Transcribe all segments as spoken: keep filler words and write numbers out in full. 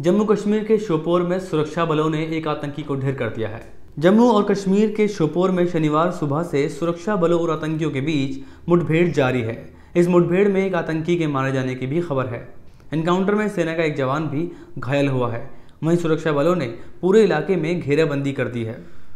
जम्मू कश्मीर के शोपोर में सुरक्षा बलों ने एक आतंकी को ढेर कर दिया है। जम्मू और कश्मीर के शोपोर में शनिवार सुबह से सुरक्षा बलों और आतंकियों के बीच मुठभेड़ जारी है। इस मुठभेड़ में एक आतंकी के मारे जाने की भी खबर है। एनकाउंटर में सेना का एक जवान भी घायल हुआ है। वहीं सुरक्षा बलों ने पूरे इलाके में घेराबंदी कर दी है।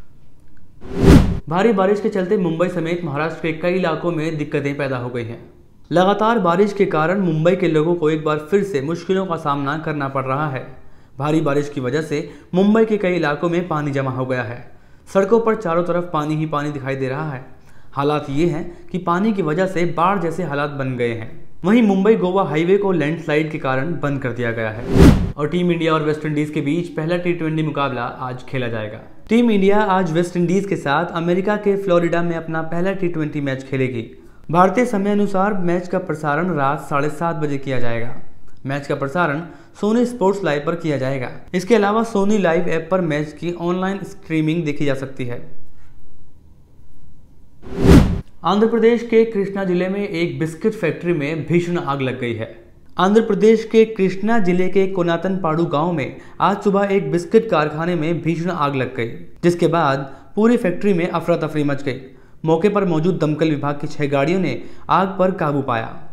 भारी बारिश के चलते मुंबई समेत महाराष्ट्र के कई इलाकों में दिक्कतें पैदा हो गई हैं। लगातार बारिश के कारण मुंबई के लोगों को एक बार फिर से मुश्किलों का सामना करना पड़ रहा है। भारी बारिश की वजह से मुंबई के कई इलाकों में पानी जमा हो गया है। सड़कों पर चारों तरफ पानी ही पानी दिखाई दे रहा है। हालात ये हैं कि पानी की वजह से बाढ़ जैसे हालात बन गए हैं। वहीं मुंबई गोवा हाईवे को लैंडस्लाइड के कारण बंद कर दिया गया है। और टीम इंडिया और वेस्ट इंडीज के बीच पहला टी ट्वेंटी मुकाबला आज खेला जाएगा। टीम इंडिया आज वेस्ट इंडीज के साथ अमेरिका के फ्लोरिडा में अपना पहला टी ट्वेंटी मैच खेलेगी। भारतीय समय अनुसार मैच का प्रसारण रात साढ़े सात बजे किया जाएगा। मैच का प्रसारण सोनी स्पोर्ट्स लाइव पर किया जाएगा। इसके अलावा सोनी लाइव ऐप पर मैच की ऑनलाइन स्ट्रीमिंग देखी जा सकती है। आंध्र प्रदेश के कृष्णा जिले में एक बिस्किट फैक्ट्री में भीषण आग लग गई है। आंध्र प्रदेश के कृष्णा जिले के कोनातनपाडु गांव में आज सुबह एक बिस्किट कारखाने में भीषण आग लग गई, जिसके बाद पूरी फैक्ट्री में अफरा तफरी मच गई। मौके पर मौजूद दमकल विभाग की छह गाड़ियों ने आग पर काबू पाया।